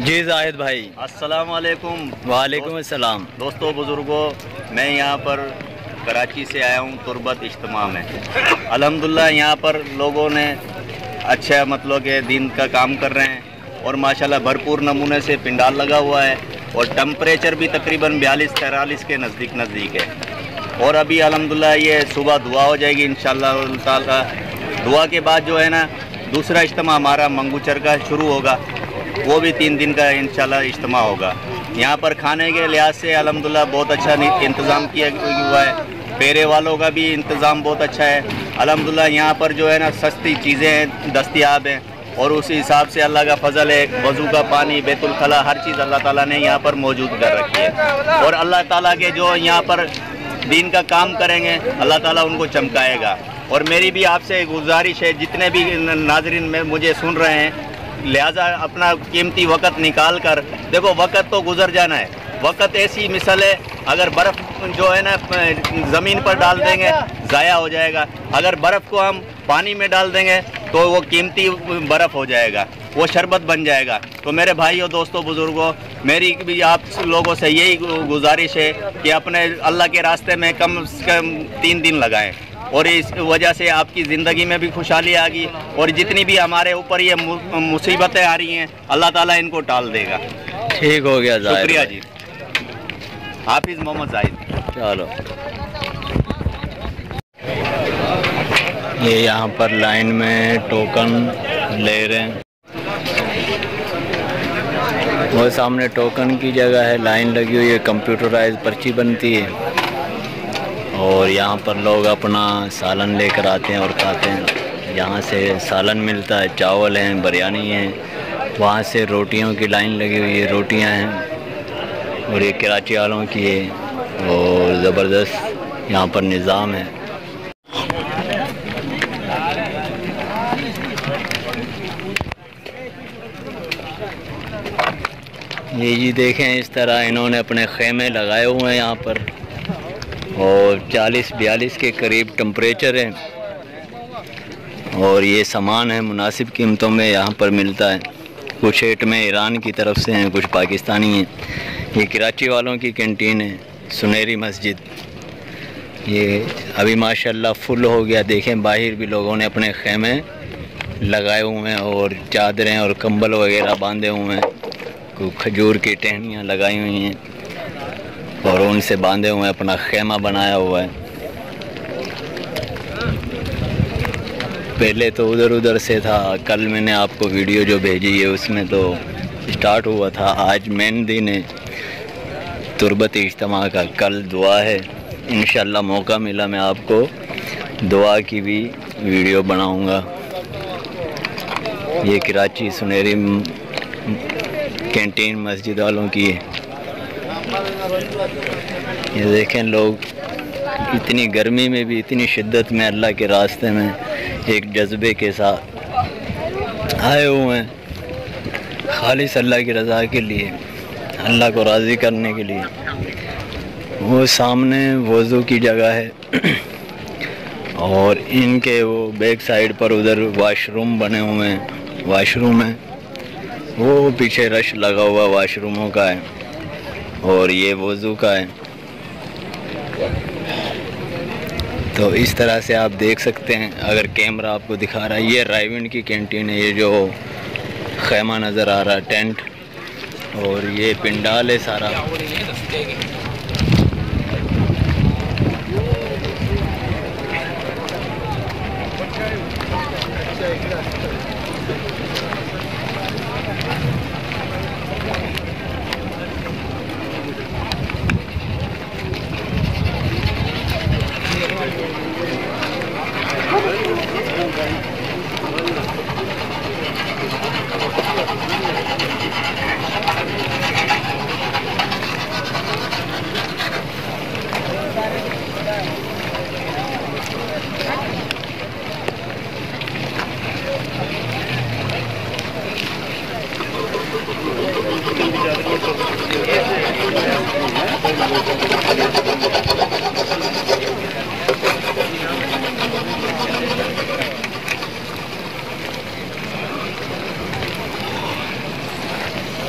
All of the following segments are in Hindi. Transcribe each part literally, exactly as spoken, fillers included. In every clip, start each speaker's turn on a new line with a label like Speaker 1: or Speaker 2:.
Speaker 1: जी जाहिद भाई,
Speaker 2: अस्सलाम वालेकुम।
Speaker 1: वालेकुम अस्सलाम।
Speaker 2: दोस्तों बुज़ुर्गों, मैं यहाँ पर कराची से आया हूँ तुर्बत इज्तिमा में। अल्हम्दुलिल्लाह यहाँ पर लोगों ने अच्छा मतलब के दिन का काम कर रहे हैं और माशाल्लाह भरपूर नमूने से पिंडाल लगा हुआ है और टेम्परेचर भी तकरीबन बयालीस तैंतालीस के नज़दीक नज़दीक है। और अभी अल्हम्दुलिल्लाह ये सुबह दुआ हो जाएगी इंशाअल्लाह ताला। दुआ के बाद जो है ना दूसरा इज्तिमा हमारा मंगूचर का शुरू होगा, वो भी तीन दिन का इंशाल्लाह इज्तिमा होगा। यहाँ पर खाने के लिहाज से अल्हम्दुलिल्लाह बहुत अच्छा इंतज़ाम किया हुआ है। फेरे वालों का भी इंतज़ाम बहुत अच्छा है अल्हम्दुलिल्लाह। यहाँ पर जो है ना सस्ती चीज़ें दस्तयाब हैं और उसी हिसाब से अल्लाह का फ़ज़ल है। वज़ू का पानी, बैतुल खला, हर चीज़ अल्लाह ताला ने यहाँ पर मौजूद कर रखी है। और अल्लाह ताला के जो यहाँ पर दीन का काम करेंगे अल्लाह ताला उनको चमकाएगा। और मेरी भी आपसे गुजारिश है, जितने भी नाज़रीन में मुझे सुन रहे हैं, लिहाजा अपना कीमती वक़्त निकाल कर, देखो वक़्त तो गुज़र जाना है। वक़्त ऐसी मिसल है, अगर बर्फ़ जो है ना ज़मीन पर डाल देंगे ज़ाया हो जाएगा, अगर बर्फ़ को हम पानी में डाल देंगे तो वो कीमती बर्फ़ हो जाएगा, वो शरबत बन जाएगा। तो मेरे भाइयों, दोस्तों, बुज़ुर्गों, मेरी भी आप लोगों से यही गुजारिश है कि अपने अल्लाह के रास्ते में कम से कम तीन दिन लगाएं और इस वजह से आपकी ज़िंदगी में भी खुशहाली आ गई और जितनी भी हमारे ऊपर ये मुसीबतें आ रही हैं अल्लाह ताला इनको टाल देगा।
Speaker 1: ठीक हो गया,
Speaker 2: शुक्रिया जी। हाफिज़ मोहम्मद जाहिद।
Speaker 1: चलो, ये यहाँ पर लाइन में टोकन ले रहे हैं। वो सामने टोकन की जगह है, लाइन लगी हुई है, कंप्यूटराइज पर्ची बनती है और यहाँ पर लोग अपना सालन लेकर आते हैं और खाते हैं। यहाँ से सालन मिलता है, चावल हैं, बिरयानी है। वहाँ से रोटियों की लाइन लगी हुई है, रोटियाँ हैं और ये कराची वालों की है और ज़बरदस्त यहाँ पर निज़ाम है। ये जी देखें, इस तरह इन्होंने अपने खेमे लगाए हुए हैं यहाँ पर और चालीस बयालीस के करीब टेम्परेचर है और ये सामान है मुनासिब कीमतों में यहाँ पर मिलता है। कुछ एट में ईरान की तरफ से हैं, कुछ पाकिस्तानी हैं। ये कराची वालों की कैंटीन है, सुनहरी मस्जिद। ये अभी माशाल्लाह फुल हो गया। देखें, बाहर भी लोगों ने अपने खेमे लगाए हुए हैं और चादरें और कंबल वगैरह बांधे हुए हैं। कुछ खजूर की टहनियाँ लगाई हुई हैं और उनसे बांधे हुए अपना खेमा बनाया हुआ है। पहले तो उधर उधर से था, कल मैंने आपको वीडियो जो भेजी है उसमें तो स्टार्ट हुआ था। आज मेन दिन है तुर्बत इज्तिमा का, कल दुआ है। इंशाल्लाह मौका मिला मैं आपको दुआ की भी वीडियो बनाऊंगा। ये कराची सुनहरी कैंटीन मस्जिद वालों की है। ये देखें, लोग इतनी गर्मी में भी इतनी शिद्दत में अल्लाह के रास्ते में एक जज्बे के साथ आए हुए हैं, खालिस अल्लाह की रज़ा के लिए, अल्लाह को राज़ी करने के लिए। वो सामने वज़ू की जगह है और इनके वो बैक साइड पर उधर वाशरूम बने हुए हैं, वाशरूम है। वो पीछे रश लगा हुआ वाशरूमों का है और ये वज़ू का है। तो इस तरह से आप देख सकते हैं, अगर कैमरा आपको दिखा रहा है। ये रायविंड की कैंटीन है, ये जो खैमा नज़र आ रहा है, टेंट, और ये पिंडाल है सारा।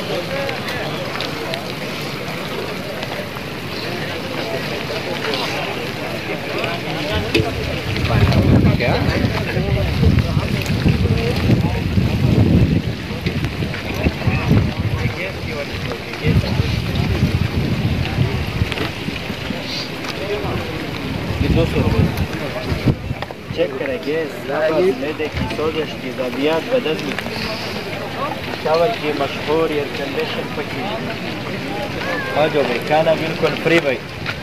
Speaker 1: क्या
Speaker 3: दो सौ रुपये चेक करेंगे। मैदे की सोजश की ज़ादियात बदल में चावल की मशहूर एयर कंडीशन पकी आज खाना बिल्कुल फ्री भाई।